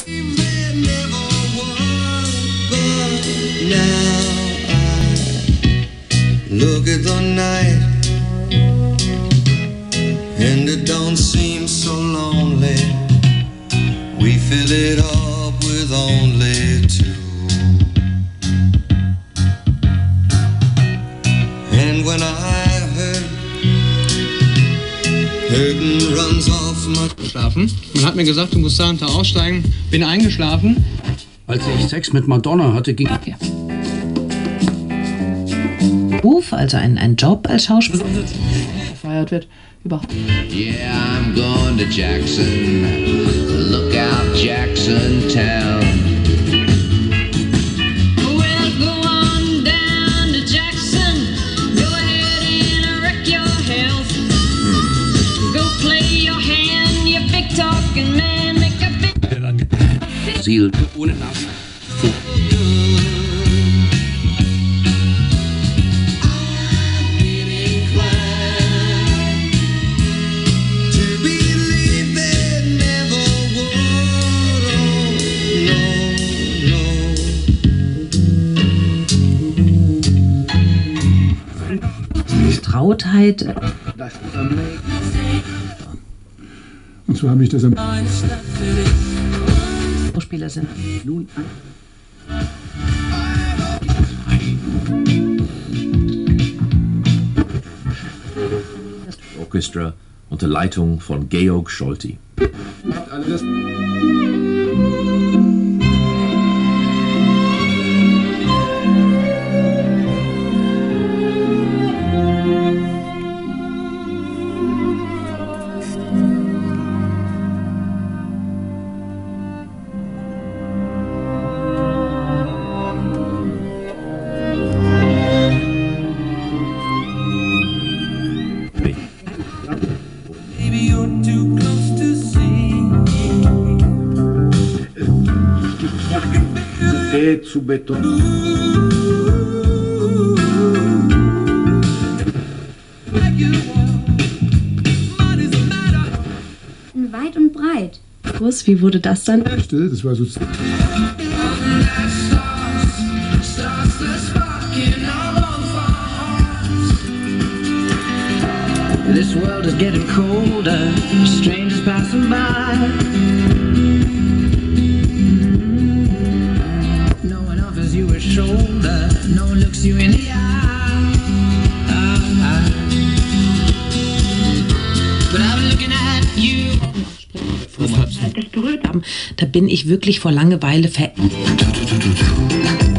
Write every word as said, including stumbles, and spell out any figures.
Look at the night, and it don't seem so lonely. We fill it up with only two. And when I hurt, hurting runs off my... Schlafen. Man hat mir gesagt, du musst da und da aussteigen. Bin eingeschlafen. Als ich Sex mit Madonna hatte, ging... Ja. Beruf, also ein, ein Job als Schauspieler, gefeiert wird, überhaupt. Yeah, I'm going to Jackson. Look out, Jackson Town. Well, go on down to Jackson. Go ahead and wreck your health. Go play your hand, you big talking man. Make a big... Ziel ohne Nase. Trautheit. Und so habe ich das am Schauspieler sind nun an. Orchestra unter Leitung von Georg Scholti. alles. Zu Beton. Weit und breit. Kurs, wie wurde das dann? Das war so. This world is getting colder. Strangers passing by. You a shoulder, no one looks you in the eye. But I'm looking at you. Das berührt haben. Da bin ich wirklich vor Langeweile ver...